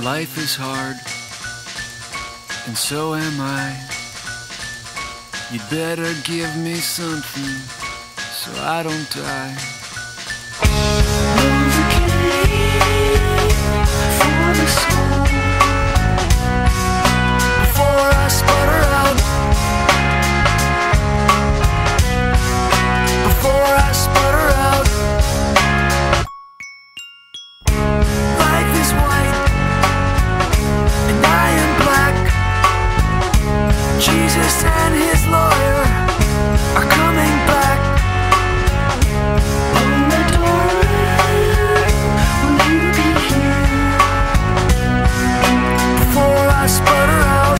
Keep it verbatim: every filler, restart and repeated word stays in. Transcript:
Life is hard, and so am I. You'd better give me something so I don't die. For the soul, before I sputter out, before I sputter